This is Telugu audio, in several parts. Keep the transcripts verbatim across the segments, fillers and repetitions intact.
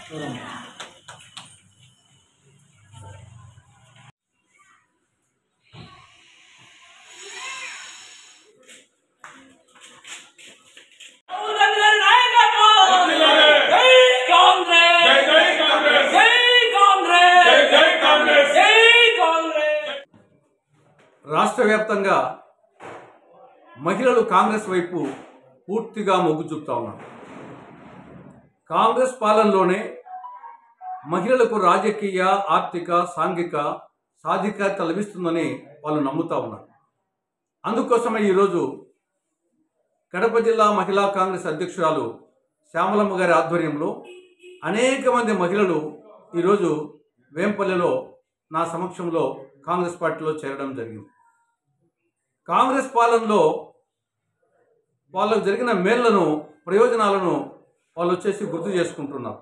రాష్ట్ర వ్యాప్తంగా మహిళలు కాంగ్రెస్ వైపు పూర్తిగా మొగ్గు చూపుతా ఉన్నారు. కాంగ్రెస్ పాలనలోనే మహిళలకు రాజకీయ, ఆర్థిక, సాంఘిక సాధికారత లభిస్తుందని వాళ్ళు నమ్ముతా ఉన్నారు. అందుకోసమే ఈరోజు కడప జిల్లా మహిళా కాంగ్రెస్ అధ్యక్షురాలు శ్యామలమ్మ గారి ఆధ్వర్యంలో అనేక మంది మహిళలు ఈరోజు వేంపల్లిలో నా సమక్షంలో కాంగ్రెస్ పార్టీలో చేరడం జరిగింది. కాంగ్రెస్ పాలనలో వాళ్ళకు జరిగిన మేళ్లను, ప్రయోజనాలను వాళ్ళు వచ్చేసి గుర్తు చేసుకుంటున్నారు.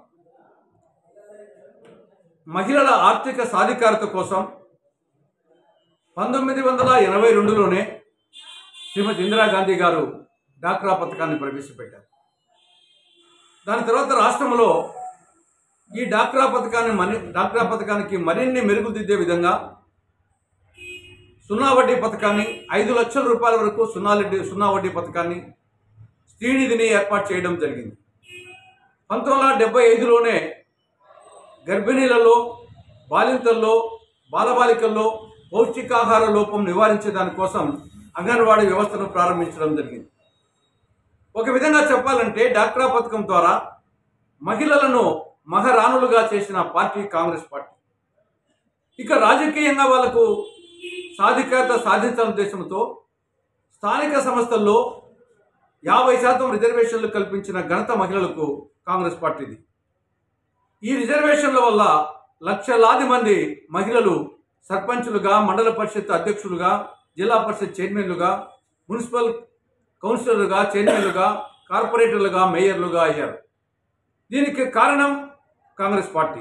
మహిళల ఆర్థిక సాధికారత కోసం పంతొమ్మిది వందల ఎనభై రెండులోనే శ్రీమతి ఇందిరాగాంధీ గారు డాక్రా పథకాన్ని ప్రవేశపెట్టారు. దాని తర్వాత రాష్ట్రంలో ఈ డాక్రా పథకాన్ని మరి డాక్రా పథకానికి మరిన్ని మెరుగుదిద్దే విధంగా సున్నా వడ్డీ పథకాన్ని, ఐదు లక్షల రూపాయల వరకు సున్నా వడ్డీ సున్నా వడ్డీ పథకాన్ని, శ్రీనిధిని ఏర్పాటు చేయడం జరిగింది. పంతొమ్మిది వందల డెబ్బై ఐదులోనే గర్భిణీలలో, బాలింతల్లో, బాలబాలికల్లో పౌష్టికాహార లోపం నివారించే దానికోసం అంగన్వాడీ వ్యవస్థను ప్రారంభించడం జరిగింది. ఒక విధంగా చెప్పాలంటే డాక్రా పథకం ద్వారా మహిళలను మహారాణులుగా చేసిన పార్టీ కాంగ్రెస్ పార్టీ. ఇక రాజకీయంగా వాళ్లకు సాధికారత సాధించాలనే ఉద్దేశంతో స్థానిక సంస్థల్లో యాభై శాతం రిజర్వేషన్లు కల్పించిన ఘనత మహిళలకు కాంగ్రెస్ పార్టీది. ఈ రిజర్వేషన్ల వల్ల లక్షలాది మంది మహిళలు సర్పంచులుగా, మండల పరిషత్ అధ్యక్షులుగా, జిల్లా పరిషత్ చైర్మన్లుగా, మున్సిపల్ కౌన్సిలర్లుగా, చైర్మన్లుగా, కార్పొరేటర్లుగా, మేయర్లుగా అయ్యారు. దీనికి కారణం కాంగ్రెస్ పార్టీ.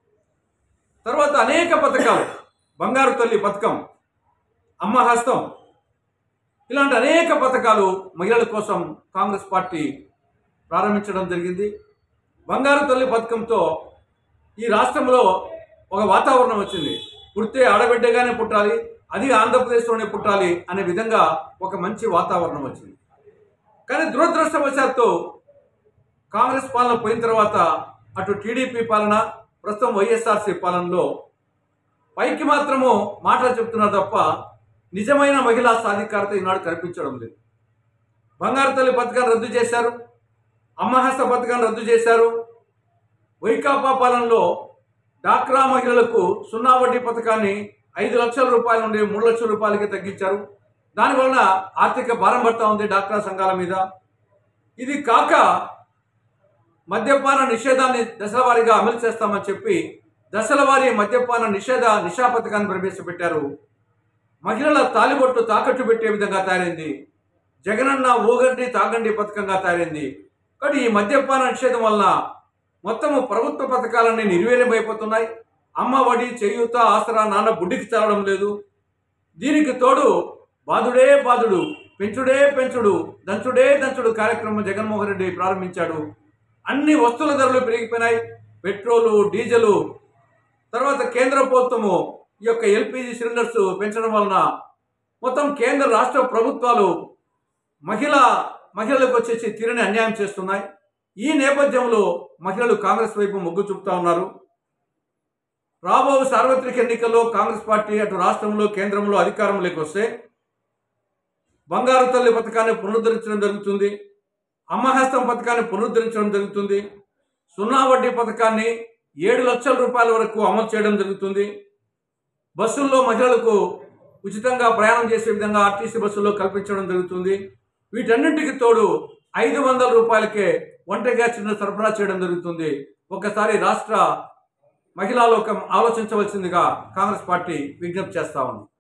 తర్వాత అనేక పథకాలు, బంగారు తల్లి పథకం, అమ్మ హస్తం, ఇలాంటి అనేక పథకాలు మహిళల కోసం కాంగ్రెస్ పార్టీ ప్రారంభించడం జరిగింది. బంగారు తల్లి పథకంతో ఈ రాష్ట్రంలో ఒక వాతావరణం వచ్చింది. పుడితే ఆడబిడ్డగానే పుట్టాలి, అది ఆంధ్రప్రదేశ్లోనే పుట్టాలి అనే విధంగా ఒక మంచి వాతావరణం వచ్చింది. కానీ దురదృష్టవశాత్తు కాంగ్రెస్ పాలన పోయిన తర్వాత అటు టీడీపీ పాలన, ప్రస్తుతం వైఎస్ఆర్సీ పాలనలో పైకి మాత్రము మాటలు చెప్తున్నారు తప్ప నిజమైన మహిళా సాధికారత ఈనాడు కనిపించడం లేదు. బంగారు తల్లి పథకాన్ని రద్దు చేశారు, అమ్మహస్త పథకాన్ని రద్దు చేశారు. వైకాపా పాలనలో డాక్రా మహిళలకు సున్నా వడ్డీ పథకాన్ని ఐదు లక్షల రూపాయల నుండి మూడు లక్షల రూపాయలకి తగ్గించారు. దానివలన ఆర్థిక భారం పడతా ఉంది డాక్రా సంఘాల మీద. ఇది కాక మద్యపాన నిషేధాన్ని దశల వారీగా అమలు చేస్తామని చెప్పి దశల వారీ మద్యపాన నిషేధ నిషా పథకాన్ని ప్రవేశపెట్టారు. మహిళల తాలిబొట్టు తాకట్టు పెట్టే విధంగా తయారైంది. జగనన్న ఊగండి తాగండి పథకంగా తయారైంది. కానీ ఈ మద్యపాన నిషేధం వలన మొత్తము ప్రభుత్వ పథకాలన్నీ నిర్వీర్యమైపోతున్నాయి. అమ్మ ఒడి, చేయూత, ఆసరా, నాన్న బుడ్డికి చాలడం లేదు. దీనికి తోడు బాధుడే బాధుడు, పెంచుడే పెంచుడు, దంచుడే దంచుడు కార్యక్రమం జగన్మోహన్ రెడ్డి ప్రారంభించాడు. అన్ని వస్తువుల ధరలు పెరిగిపోయినాయి. పెట్రోలు, డీజిలు, తర్వాత కేంద్ర ప్రభుత్వము ఈ యొక్క ఎల్పిజి సిలిండర్స్ పెంచడం వలన మొత్తం కేంద్ర రాష్ట్ర ప్రభుత్వాలు మహిళ మహిళలకు వచ్చేసి తీరని అన్యాయం చేస్తున్నాయి. ఈ నేపథ్యంలో మహిళలు కాంగ్రెస్ వైపు మొగ్గు చూపుతా ఉన్నారు. రాబో సార్వత్రిక ఎన్నికల్లో కాంగ్రెస్ పార్టీ అటు రాష్ట్రంలో, కేంద్రంలో అధికారంలోకి వస్తే బంగారు తల్లి పథకాన్ని పునరుద్ధరించడం జరుగుతుంది, అమ్మహస్తం పథకాన్ని పునరుద్ధరించడం జరుగుతుంది, సున్నా వడ్డీ పథకాన్ని ఏడు లక్షల రూపాయల వరకు అమలు చేయడం జరుగుతుంది. బస్సుల్లో మహిళలకు ఉచితంగా ప్రయాణం చేసే విధంగా ఆర్టీసీ బస్సుల్లో కల్పించడం జరుగుతుంది. వీటన్నింటికి తోడు ఐదు వందల రూపాయలకే వంట గ్యాస్ సిలిండర్ సరఫరా చేయడం జరుగుతుంది. ఒకసారి రాష్ట్ర మహిళా లోకం ఆలోచించవలసిందిగా కాంగ్రెస్ పార్టీ విజ్ఞప్తి చేస్తా ఉంది.